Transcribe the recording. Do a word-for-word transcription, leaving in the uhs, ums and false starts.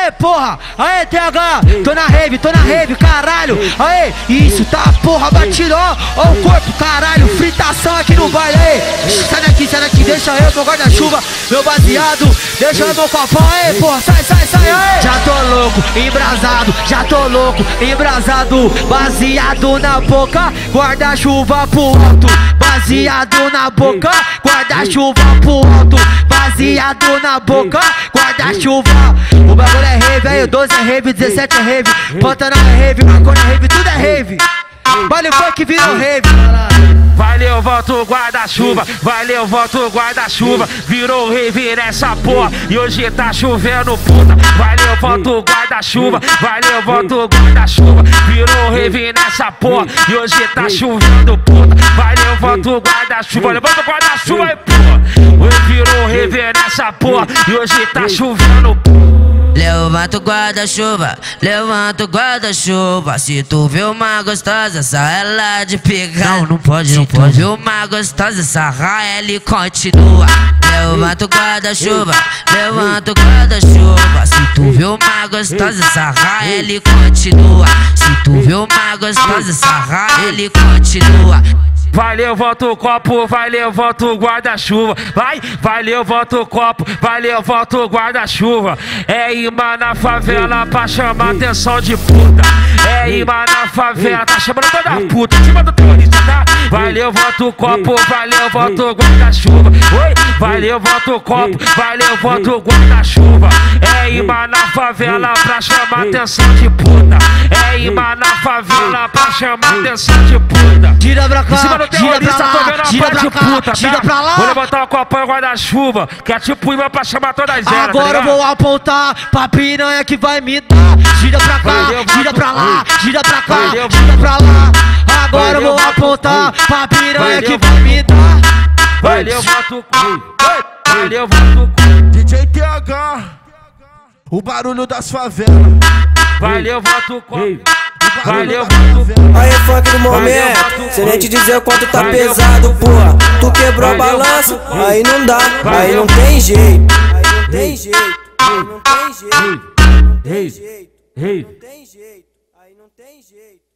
Aê, porra! Aê, T H! Tô na rave, tô na rave, caralho! Aê, isso, tá, porra, batidão! Ó o corpo, caralho, fritação aqui no baile, aê! Sai daqui, sai daqui, deixa eu, meu guarda-chuva, meu baseado, deixa eu, meu copão, aê, porra, sai, sai, sai, aê! Já tô louco, embrasado, já tô louco, embrasado, baseado na boca, guarda-chuva pro alto, baseado na boca, guarda-chuva pro alto, baseado na boca, guarda-chuva. O bagulho é rave, aí, doze é rave, dezessete é rave, Pantanal é rave, maconha é rave, tudo é rave. Baile funk virou rave. Valeu, volta o guarda-chuva, valeu, volta o guarda-chuva, virou rave nessa porra e hoje tá chovendo puta. Valeu, volta o guarda-chuva, valeu, volta o guarda-chuva, virou rave nessa porra e hoje tá chovendo puta. Valeu, volta o guarda-chuva, levanta o guarda-chuva aí, porra. Hoje virou rave nessa porra e hoje tá chovendo puta. Levanta o guarda-chuva, levanta o guarda-chuva. Se tu vê uma gostosa, sai ela de pegar. Não, não pode, não pode. Se tu vê uma gostosa, sarra ela e continua. Levanta o guarda-chuva, levanta o guarda-chuva. Se tu vê uma gostosa, sarra ela e continua. Se tu vê uma gostosa, sarra ela e continua. Valeu, volta o copo, valeu, volta o guarda-chuva. Vai, valeu, volta o copo, valeu, volta o guarda-chuva. É imã na favela pra chamar atenção de puta. É imã na favela, tá chamando toda puta, cima do terrorista, tá? Valeu, volta o copo, valeu, volta o guarda-chuva. Oi, valeu, volta o copo, valeu, volta o guarda-chuva. É imã na favela pra chamar atenção de puta. É imã na favela pra chamar atenção de puta. Gira pra cá, gira pra lá, gira pra cá, puta, gira pra lá. Vou levantar o copão e guarda-chuva, que é tipo imã pra chamar todas elas. Agora eu vou apontar pra piranha que vai me dar. Gira pra cá, gira pra lá, gira pra cá, gira pra lá. Agora eu vou apontar pra piranha que vai me dar. Valeu, volta o cu, valeu, volta o cu. D J T H, o barulho das favelas. Valeu, volta o cu. Valeu, aí funk no momento, sem nem te dizer o quanto tá pesado, porra. Tu quebrou o balanço, aí não dá, aí não tem jeito. Aí não tem jeito, aí não tem jeito, não tem jeito, não tem jeito, aí não tem jeito.